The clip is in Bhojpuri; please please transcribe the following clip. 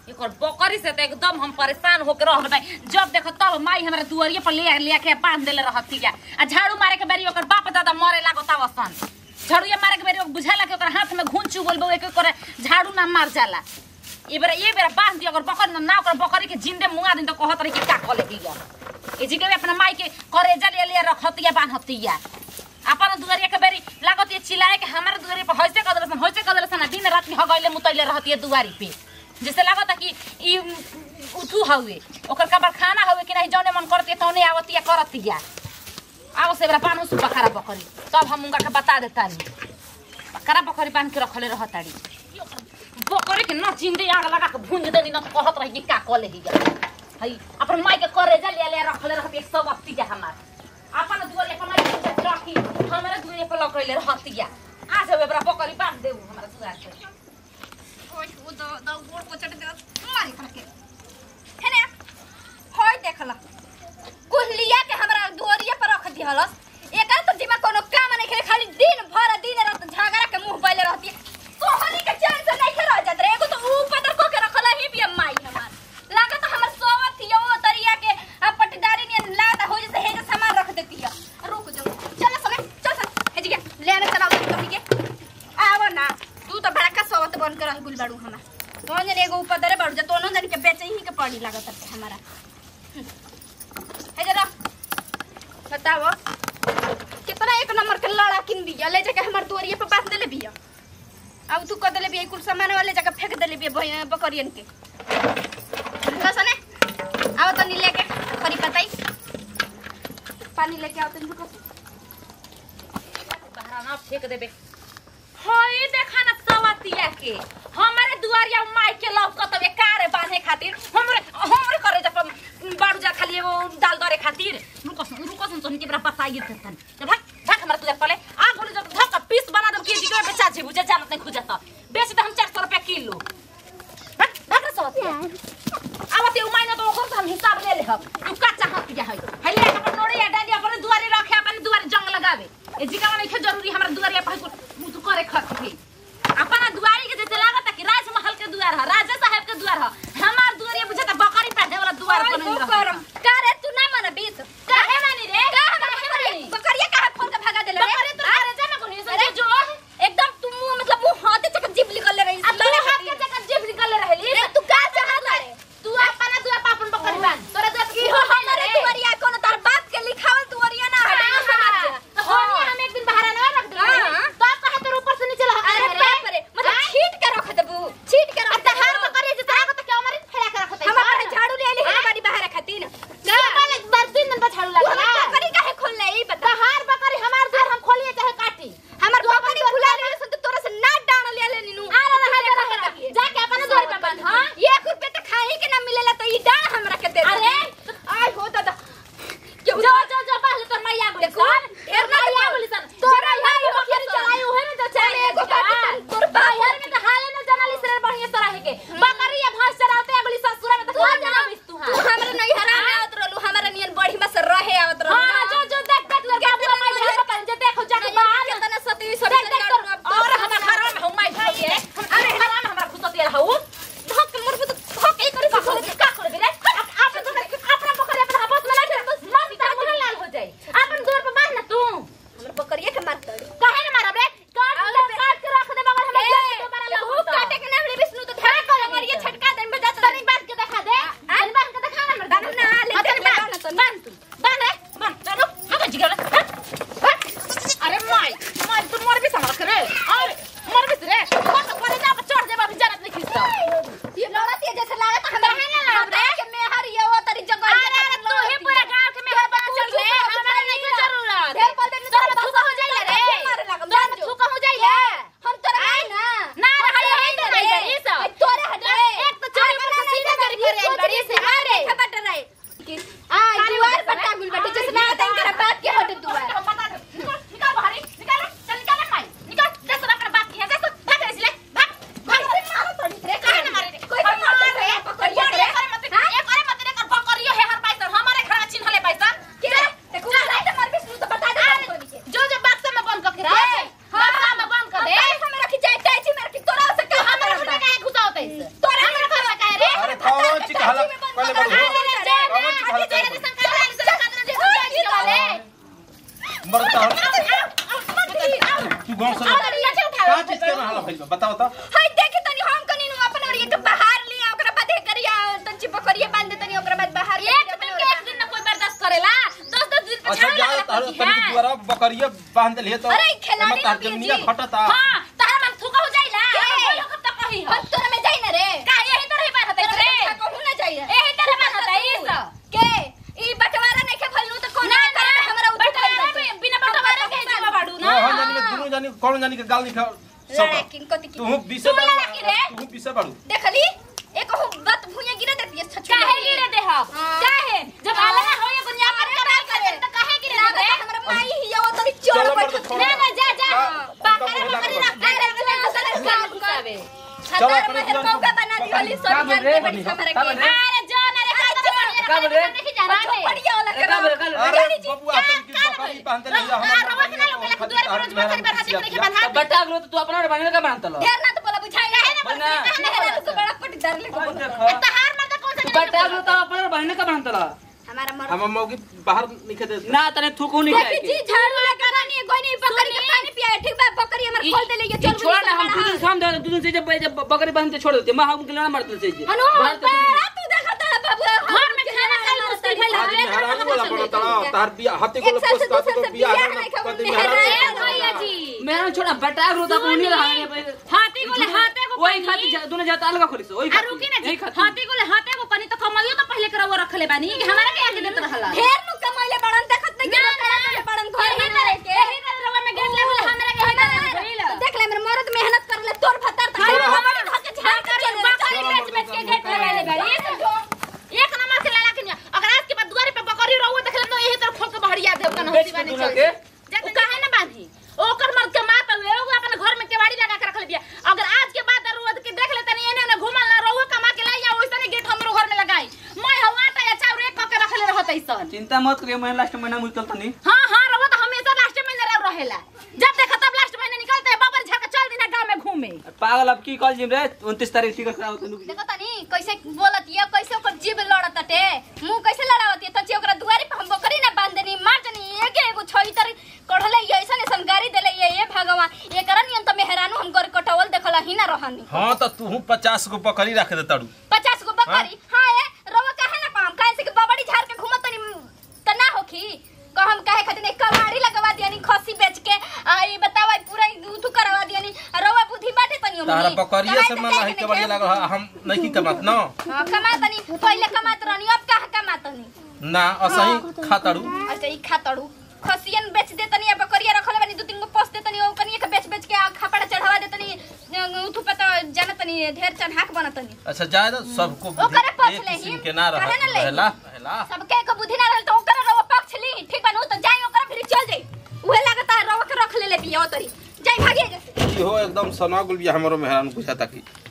एकर बकरी से तो एकदम हम परेशान होकर रह गए। जब देखो तब माई हमरा दुआरिये पर ले के बांध देले रहती है। आ झाड़ू मारे के बेरी ओकर बाप दादा मरे लागता वसन। झाड़ूये मारे के बेरी बुझाला के ओकर हाथ में घून चुगल बो एक करे झाड़ू ना मार जाला। ये बेरा बांध दिया। अगर बकर ना ओकर बकरी के जिंदे मुआ दिन तो कहत रही कि का कले हिया। ए जी के अपना माई के करेजा ले रखतिया बांधतिया। अपन दुआरिया के बेरी लागत ये चिल्लाए के हमारे दुआरी पर होइसे कदलसन दिन रात में हगैले मुतैले रहती है दुआरी पे। जैसे लागत कि ई उठू हवे ओकर कबर खाना हवे कि नहीं जौने मन करती तौने आवतिया करतिया। आओ से बेरा बांधो सु बकरा बकरी तब हम उनका के बता देतानी। बकरा बकरी बांध के रखले रहताड़ी। बकरी के न जिंदे आग लगा के भूंज देनी न कहत रही कि का कले हिया। हई अपन माई के करेजा ले रखले रहती सब अतिया हमार। अपन दुआरिया पर माई के रखी हमारे दुआरिया पर लकड़ले रहतिया। आज बेरा बकरी बांध देऊ हमारा दुआर पे। ओय वो द गोड़ को चढ़ दे मारी करके है ना। होय देखला कुहलिया के हमरा दुआरिया पर रख दिहलस। एकर तो दिमाग कोनो काम नहीं करे खाली दिन रात झगड़ा के मुंह पहिले रहती है। सोहनी के चैन से नहीं रह जात रे। एगो तो ऊपर को के रखला ही भी माई हमार लागत हमर सोवत हियो तरिया के पटदारी ने लादा हो जैसे हे सामान रख देती है। रुक जाओ चल चल हे जी के लेने चला कभी के आव ना। तू तो बड़का सोवत बन के रह गुल बाड़ू हमार कौन जने एगो ऊपर दरे बाड़ू जा तोनो जन के बेचे ही के पड़ी लागत है हमारा। हे जरा बताओ कितना एक नंबर के लड़ा किन दिया ले जाके हमार दुआरिये पे बांध देले बिया। अब तू क देले बिया कुल सामान वाले जाके फेंक देले बिया बकरियन के। कसने आओ तो नी लेके खरी पताई पानी लेके आओ तनी रुको बहरा ना फेंक देबे। होई देखा ना सवतिया के हमारे दुआरिया माई के लौकत बे कारे बांधे खातिर हमरे करे जब बाड़ू जा खाली एगो दाल दरे खातिर रुको सुन के बरा बताइए तन भाग हमरा तुझे पले आ गोली जब धक पीस बना दब केजी के बेचा जे बुझे जानत नहीं खुजत बेसी त हम 400 रुपया किलो। भाग सवतिया आवते उ माइना तो ओकर हम हिसाब ले लेहब। तू का चाहत जा है ले अपन नोड़े या डाली अपन दुआरी रखे अपन दुआरी जंग लगावे। ए जिका नहीं जरूरी हमरा दुआरी पर तू करे खखी अपना दुआरी के जैसे लागत कि राजमहल के दुआर है राजा साहब के दुआर है। हमार दुआरी बुझे त बकरी पाठे वाला दुआर पर नहीं रह का रे तू ना मन बीत काहे मानी रे बकरिया काहे फोन के भागा देले रे। बकरी तो अरे जाना कोनी से जो एकदम तू मतलब मुंह हाथ चक जीभ निकल रही अब तोरे हाथ के चक जीभ निकल रहली रे। तू का चाहत रे तू अपना दुआर पर अपन बकरी बांध तोरा दुआर की हो हमारे दुआरिया कोनो तार बात के लिखावल दुआरिया ना है समाज तो होनी हम एक दिन बाहर ना रख दे तो कहे तो ऊपर से नीचे लगा। अरे बाप रे मतलब छीट के रख देबू छीट के रख दे। हार बकरी जे तरह को तो क्यों मारी फैला के रखत है। हम अपन झाड़ू ले ले हमारी बाहर खातिर का पहले बार 3 दिन पर झाड़ू लगा बकरी काहे खोल ले ई बता। हार बकरी हमार दुआर हम खोलिए चाहे काटी हमर बकरी खुला ले से तो तोरा से ना डाण ले ले नीनू जाके अपन दुआर पे बांध। हां 1 रुपया तो खाए के ना मिलेला तो ई डाण हमरा के दे। अरे आय हो दादा जो बाहर तो मैया बोली सन ढेर ना मैया बोली सन तोरा भाई बकरी चलाई ओहे में तो चले एगो तोर बाहर में तो हाले ना जनाली से बढ़िया तरह है के बकरी या भैंस चराते अगली ससुर में तो कौन जाना बिस तू। हां तू हमरा नहीं हरा में आवत रहलू हमरा नियन बढ़ी में से रहे आवत रहलू। हां जो देख लगे अपना माई घर पर जे देखो जाके बाहर कितना सती सती और हमार घर में हम माई भाई है अरे घर में हमरा खुसती रहू धक मोर पे तो धक ए करी का करे रे आप तो अपना बकरी अपना हाथ में लाके बस मन का मुंह लाल हो जाए अपन दूर पे बांध ना तू हमर बकरिया के मार तड़ी काहे न मारब रे काट के रख दे मगर हम दोबारा ला वो काटे के नाम रे विष्णु तो धरा कर बकरिया छटका दे में जात तनी बांध के दिखा दे तनी बांध के दिखा ना दान ना ले तनी बांध तो बांध तू बांध रे बांध चलो हम जिगल अरे माई तू मर भी समझ रे अरे मर भी रे मत करे जा चढ़ दे बाबू जानत नहीं खिस्ता बकरिया बांध ले तो अरे खिलाड़ी तार जमीनिया फटता। हां तारा मन थुका हो जाइला बोलो कब तक कही हम तोरा में जाई ना रे का यही तरह बात होतै रे कहू ना जाई यही तरह बात होतै इस के ई बटवारा नहीं के फलनु तो कोन ना करे हमरा बटवारा बिना बटवारा के जावा बाडू ना हां जानी में दुनु जानी कौन जानी के गाल नहीं खा सब लेकिन कति की तू बीसे बाड़ू तू बीसे बाड़ू देखली एक हो बात भुइया गिरा देती है छछ काहे गिरे दे हम काहे जब आलना होय दुनिया पर करार करे त काहे गिरे दे हमरा माई ही यो तनी चोर बैठ ना ना जा जा बाकरा बकरी रख काम गुसावे हजार मेहर मौका बना दियोली सब जान के बड़ी हमरा के अरे जान अरे का बोल रे देखि जा रहा बढ़िया वाला अरे बबुआ तन की बकरी बांध ले जा हम रवा के ना लोग के दुआर पर रोज बकरी बना दे के बना बटा लो तो तू अपना बने का बनाता लो ढेर ना तो बोला बुझाई है ना बना। मेहरा तो बड़ा पट डर ले को तहार मर्द कौन सा बटा लो तो अपना बने का बनाता लो हमारा मर हम मौगी बाहर निकल दे ना तने थूकू नहीं देखी जी झाड़ू लगा रानी गोनी बकरी के पानी पिया ठीक बा बकरी हमर खोल दे ले ये चल छोड़ ना हम दूध शाम दे दूध से जब बकरी बांध के छोड़ देते मैं हम के ना मरते से जी हनु तू देखा तेरा बाबू घर में खाना खा लो मस्ती भइल आज मेहरान वाला बड़ा तड़ा तार बिया हाथे को पोस का तो बिया ना कदी मेहरान भैया जी मेरा छोड़ा बटा लो तो अपनी रहा हाथी को ले हाथे को वही खाती दोनों जाता अलग खोली से वही आ रुकी ना जी हाथी को ले हाथे को कनी तो कमाइयो तो पहले करवा रखले बानी कि हमारा के आके देत रहला ढेर नु कमाइले बड़न देखत नहीं के बड़न घर में रह के यही रवा में गेट लागल हमरा के होइला देख ले मेरे मर्द मेहनत कर ले तोर भतर था हमर धके झाड़ कर ले बकरी बेच बेच के गेट लगाले बाड़ी एक नंबर से लाला के अगर आज के बाद दुआरे पे बकरी रहू देख ले तो यही तरह खोल के बहरिया देव कन होती बानी चल जा काहे ना बांधी ओकर मर्द के मात हुए वो अपन घर में केवाड़ी लगा के रख ले दिया अगर आज के बाद रोज के देख ले तनी एने ने घुमल ना रहू कमा के लाई या ओइसने गेट हमरो घर में लगाई मैं हवा ता या चाउर एक के रख ले रहत ऐसन चिंता मत करिए मैं लास्ट महीना मुझ चलता नहीं हां हां रहो तो हमेशा लास्ट महीने रह रहेला जब देखा तब लास्ट महीने निकलते हैं बाबर झा के चल दिना गांव में घूमे पागल अब की कॉल जिम रे 29 तारीख टिकट कराओ तनु देखो तनी कैसे बोलत ये कैसे ओकर जीव लड़त टे मुंह कैसे लड़ावत त जे ओकरा दुआरी पे हम बकरी ना बांध देनी मार देनी एगो छोई तर कढ़ले ऐसन ऐसन गाड़ी देले ये भगवान ये करन यन त मेहरानू हम कर कटवल देखला ही ना रहनी हां त तू 50 को बकरी रख दे तड़ू 50 गो बकरी हां ए रवा काहे ना काम काहे से कि बबड़ी झाड़ के घुमत तनी त ना होखी कहम काहे खातिर एक कबाड़ी लगवा दियानी खसी बेच के आई बतावा पूरा दूध करवा दियानी रवा बुद्धि बाटे तनी हम तारा बकरिया से मन है के बढ़िया लग हम नहीं कमात न हां कमातनी पहले कमात रहनी अब काहे कमातनी ना असही खातड़ू अच्छा ई खातड़ू खसियन बेच देतनी अब बकरिया रखले बानी दो तीन गो पोस देतनी ओ कनी के बेच बेच के खपड़ा चढ़वा देतनी उठू पे तो जानतनी ढेर चन्हाक बनतनी अच्छा जाय तो सबको ओकरे पक्ष एक ले किस्म के ना काहे ना ले? रहला सबके को बुद्धि ना रहल तो ओकरे रवा पक्ष ली ठीक बनू तो जाई ओकरे फिर चल जाई उहे लागता रवा के रख ले बिया तरी जाई भागे इहो एकदम सना गुल बिया हमरो मेहरान बुझाता की